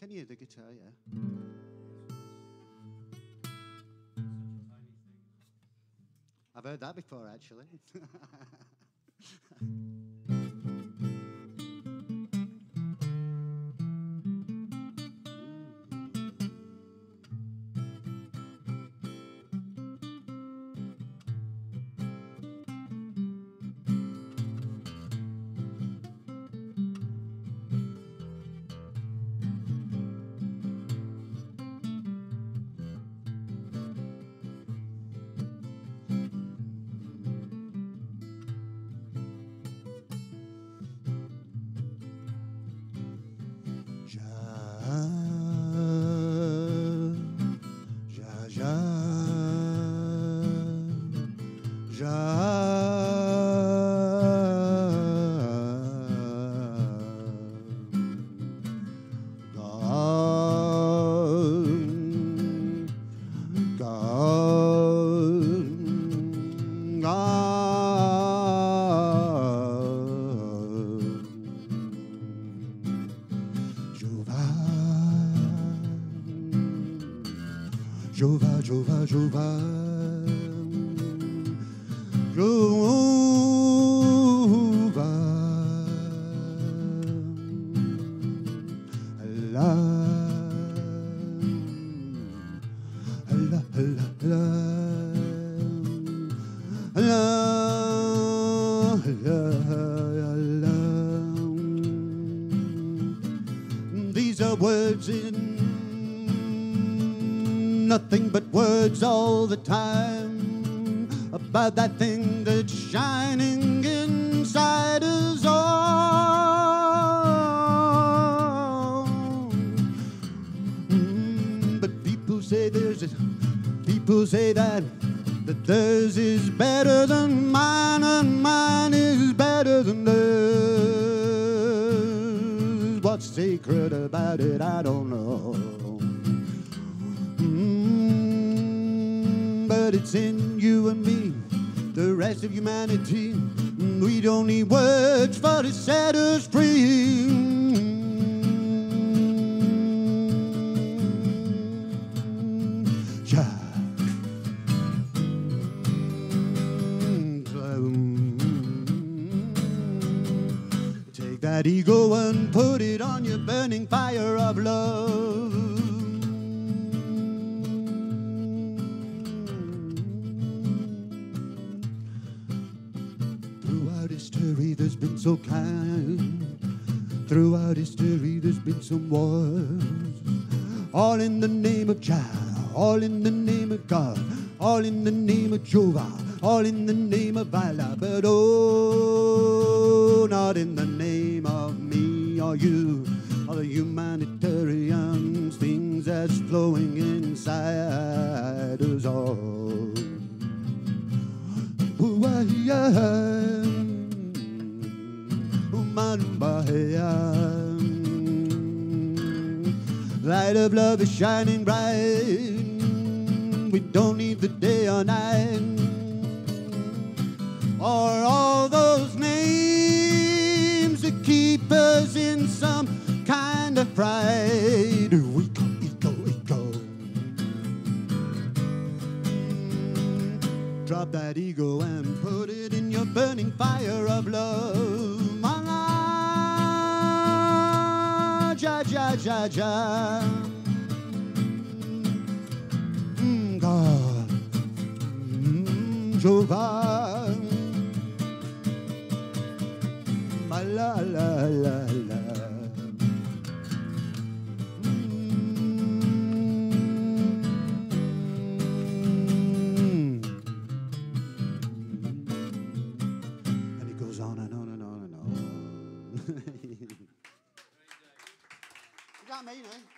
Can you, the guitar, yeah? I've heard that before, actually. Jova, Jova, Jova, Jova, Allah, Allah, Allah, Allah, Allah, Allah. These are words in nothing but words all the time about that thing that's shining inside us all. But people say that theirs is better than mine, and mine is better than theirs. What's secret about it, I don't know. But it's in you and me, the rest of humanity. We don't need words for to set us free. Yeah. Take that ego and put it on your burning fire of love. Throughout history there's been so kind. Throughout history there's been some wars. All in the name of Jah, all in the name of God, all in the name of Jehovah, all in the name of Allah. But oh, not in the name of me or you, or the humanitarian things that's flowing inside us all. Light of love is shining bright. We don't need the day or night, or all those names that keep us in some kind of pride. We go, ego, ego. Drop that ego and put it in your burning fire of love. Ja, ja, ja, ja. God, Jehovah, la la la la. And it goes on and on and on and on. You got me, you know.